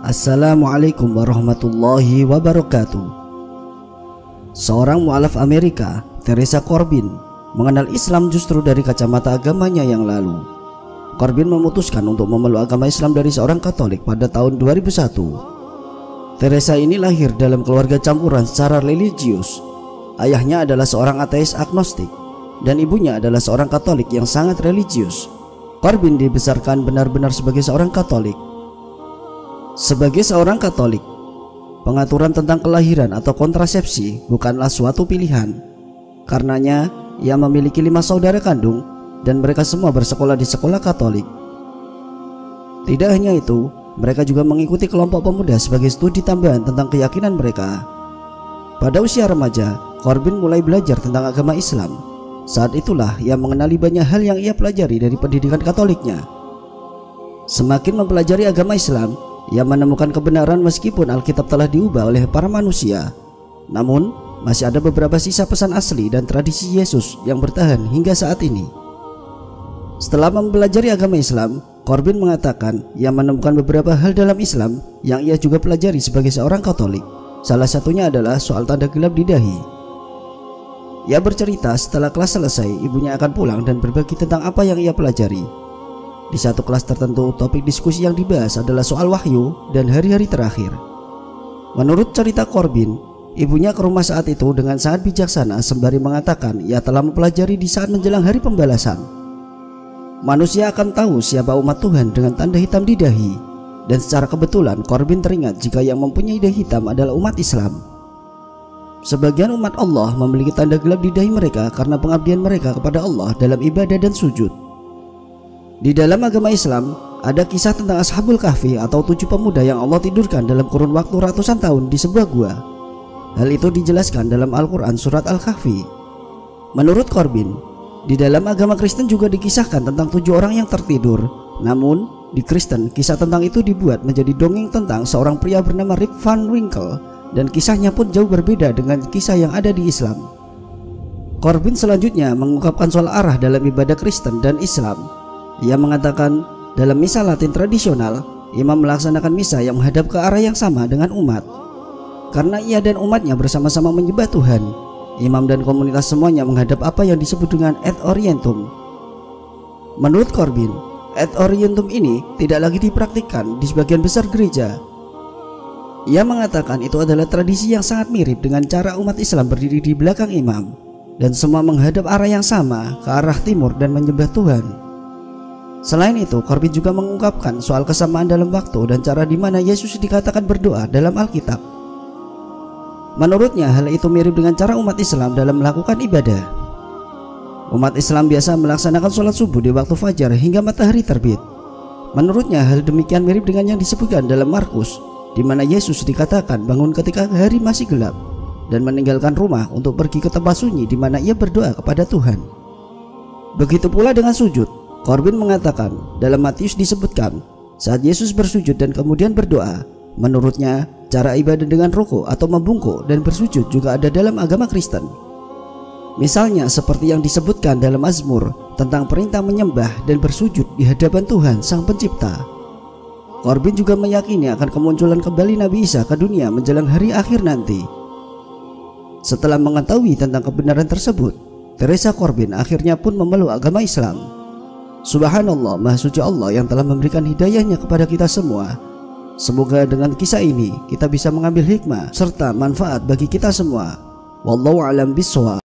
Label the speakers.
Speaker 1: Assalamualaikum warahmatullahi wabarakatuh. Seorang mu'alaf Amerika, Teresa Corbin, mengenal Islam justru dari kacamata agamanya yang lalu. Corbin memutuskan untuk memeluk agama Islam dari seorang Katolik pada tahun 2001. Teresa ini lahir dalam keluarga campuran secara religius. Ayahnya adalah seorang ateis agnostik dan ibunya adalah seorang Katolik yang sangat religius. Corbin dibesarkan benar-benar sebagai seorang Katolik. Sebagai seorang Katolik, pengaturan tentang kelahiran atau kontrasepsi bukanlah suatu pilihan. Karenanya, ia memiliki 5 saudara kandung dan mereka semua bersekolah di sekolah Katolik. Tidak hanya itu, mereka juga mengikuti kelompok pemuda sebagai studi tambahan tentang keyakinan mereka. Pada usia remaja, Corbin mulai belajar tentang agama Islam. Saat itulah ia mengenali banyak hal yang ia pelajari dari pendidikan Katoliknya. Semakin mempelajari agama Islam, ia menemukan kebenaran meskipun Alkitab telah diubah oleh para manusia. Namun, masih ada beberapa sisa pesan asli dan tradisi Yesus yang bertahan hingga saat ini. Setelah mempelajari agama Islam, Corbin mengatakan ia menemukan beberapa hal dalam Islam yang ia juga pelajari sebagai seorang Katolik. Salah satunya adalah soal tanda gelap di dahi. Ia bercerita setelah kelas selesai, ibunya akan pulang dan berbagi tentang apa yang ia pelajari. Di satu kelas tertentu, topik diskusi yang dibahas adalah soal wahyu dan hari-hari terakhir. Menurut cerita Corbin, ibunya ke rumah saat itu dengan sangat bijaksana sembari mengatakan ia telah mempelajari di saat menjelang hari pembalasan. Manusia akan tahu siapa umat Tuhan dengan tanda hitam di dahi. Dan secara kebetulan Corbin teringat jika yang mempunyai dahi hitam adalah umat Islam. Sebagian umat Allah memiliki tanda gelap di dahi mereka karena pengabdian mereka kepada Allah dalam ibadah dan sujud. Di dalam agama Islam, ada kisah tentang Ashabul Kahfi atau 7 pemuda yang Allah tidurkan dalam kurun waktu ratusan tahun di sebuah gua. Hal itu dijelaskan dalam Al-Quran surat Al-Kahfi. Menurut Corbin, di dalam agama Kristen juga dikisahkan tentang 7 orang yang tertidur. Namun, di Kristen, kisah tentang itu dibuat menjadi dongeng tentang seorang pria bernama Rip Van Winkle, dan kisahnya pun jauh berbeda dengan kisah yang ada di Islam. Corbin selanjutnya mengungkapkan soal arah dalam ibadah Kristen dan Islam. Ia mengatakan, dalam misa Latin tradisional, imam melaksanakan misa yang menghadap ke arah yang sama dengan umat. Karena ia dan umatnya bersama-sama menyembah Tuhan, imam dan komunitas semuanya menghadap apa yang disebut dengan ad orientem. Menurut Corbin, ad orientem ini tidak lagi dipraktikkan di sebagian besar gereja. Ia mengatakan itu adalah tradisi yang sangat mirip dengan cara umat Islam berdiri di belakang imam, dan semua menghadap arah yang sama ke arah timur dan menyembah Tuhan. Selain itu, Corbin juga mengungkapkan soal kesamaan dalam waktu dan cara di mana Yesus dikatakan berdoa dalam Alkitab. Menurutnya, hal itu mirip dengan cara umat Islam dalam melakukan ibadah. Umat Islam biasa melaksanakan sholat subuh di waktu fajar hingga matahari terbit. Menurutnya, hal demikian mirip dengan yang disebutkan dalam Markus, di mana Yesus dikatakan bangun ketika hari masih gelap dan meninggalkan rumah untuk pergi ke tempat sunyi di mana ia berdoa kepada Tuhan. Begitu pula dengan sujud. Corbin mengatakan dalam Matius disebutkan saat Yesus bersujud dan kemudian berdoa. Menurutnya, cara ibadah dengan rukuk atau membungkuk dan bersujud juga ada dalam agama Kristen. Misalnya seperti yang disebutkan dalam Mazmur tentang perintah menyembah dan bersujud di hadapan Tuhan Sang Pencipta. Corbin juga meyakini akan kemunculan kembali Nabi Isa ke dunia menjelang hari akhir nanti. Setelah mengetahui tentang kebenaran tersebut, Teresa Corbin akhirnya pun memeluk agama Islam. Subhanallah, Maha Suci Allah yang telah memberikan hidayahnya kepada kita semua. Semoga dengan kisah ini kita bisa mengambil hikmah serta manfaat bagi kita semua. Wallahu a'lam bishawab.